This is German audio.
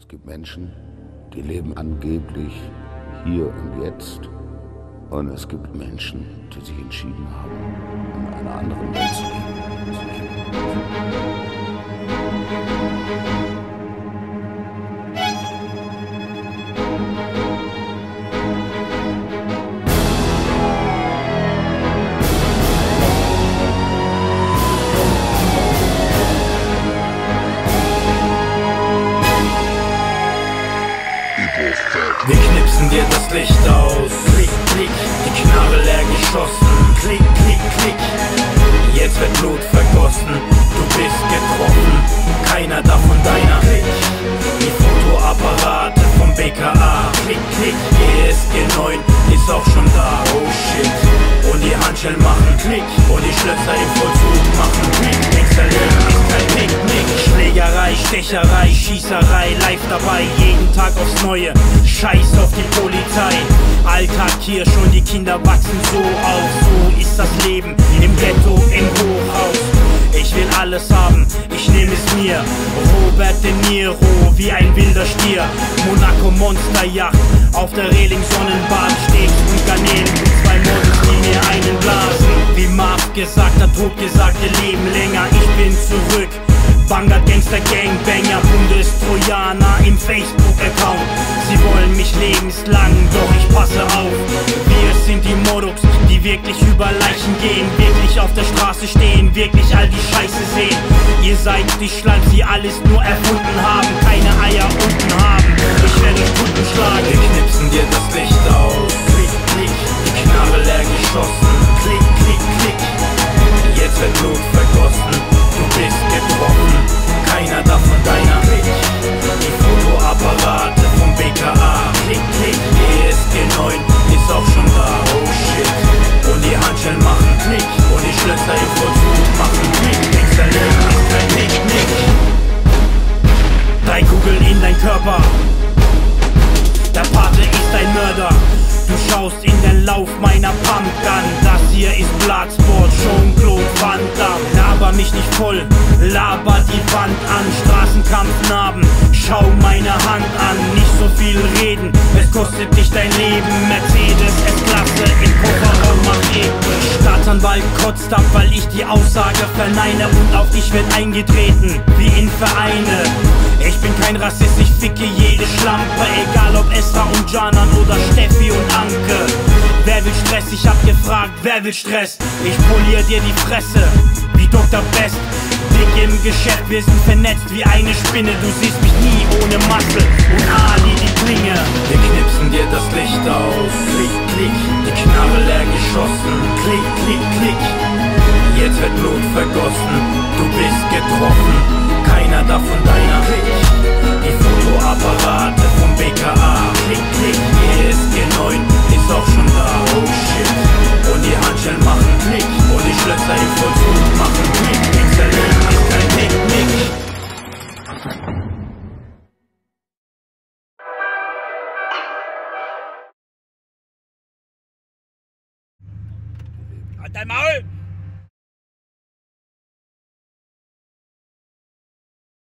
gibt Menschen, die leben angeblich hier und jetzt. Und es gibt Menschen, die sich entschieden haben, in einer anderen Welt zu leben. Wir knipsen dir das Licht aus. Klick, klick, die Knarre leer geschossen. Klick, klick, klick, jetzt wird Blut vergossen. Du bist getroffen, keiner davon deiner. Klick, die Fotoapparate vom BKA. Klick, klick, ESG 9 ist auch schon da. Oh shit, und die Handschellen machen Klick, und die Schlösser im Vollzug machen Klick. Exzellent ist kein Picknick. Schlägerei, Stecherei, Schießerei, live dabei, jeden Tag aufs Neue. Scheiß auf die Polizei, Alltag hier schon, die Kinder wachsen so auf. So ist das Leben im Ghetto, im Hochhaus. Ich will alles haben, ich nehme es mir. Robert De Niro, wie ein wilder Stier. Monaco Monsterjacht, auf der Reling Sonnenbad. Steaks und Garnelen mit zwei Models, die mir einen blasen. Wie Marv gesagt hat, totgesagte leben länger. Ich bin zurück, Vanguard Gangster Gangbanger, Bundestrojaner im Facebook-Account. Sie wollen mich lebenslang, doch ich passe auf. Wir sind die Modocs, die wirklich über Leichen gehen, wirklich auf der Straße stehen, wirklich all die Scheiße sehen. Ihr seid die Schlangen, die alles nur erfunden haben, keine Eier unten haben. Ich werde Stunden schlagen. Wir knipsen dir das Licht aus. Klick, klick, die Knarre leer geschossen. Klick, klick, klick, jetzt wird Blut vergossen. Du bist getroffen, keiner davon deiner. Klick, die Fotoapparate vom BKA. Klick, klick, ESG 9 ist auch schon da. Oh shit, und die Handschellen machen Klick, und die Schlösser im Vollzug machen Klick. Exzellent ist kein Picknick. 3 Kugeln in dein Körper, der Pate ist ein Mörder. Du schaust in den Lauf meiner Pumpgun. Das hier ist Bloodsport, Jean-Claude Van Damme. Laber mich nicht voll, laber die Wand an. Straßenkampfnarben, schau meine Hand an. Nicht so viel reden, es kostet dich dein Leben. Mercedes S-Klasse im Kofferraum macht eben. Staatsanwalt kotzt ab, weil ich die Aussage verneine. Und auf dich wird eingetreten, wie in Vereine. Ich bin kein Rassist, ich ficke jede Schlampe. Egal ob Esra und Janan oder Steffi und Anke. Wer will Stress? Ich hab gefragt, wer will Stress? Ich polier dir die Fresse, wie Dr. Best. Dick im Geschäft, wir sind vernetzt wie eine Spinne. Du siehst mich nie ohne Muscle und Ali die Klinge. Wir knipsen dir das Licht aus. Klick, klick, die Knarre leer geschossen. Klick, klick, klick, jetzt wird Blut vergossen. Du bist getroffen, keiner davon deiner. Klick, die Fotoapparate vom BKA. Klick, klick, ESG 9 ist auch schon da. Oh shit, und die Handschellen machen Klick, und die Schlösser im Vollzug machen Klick. Exzellent ist kein Picknick. Halt dein Maul!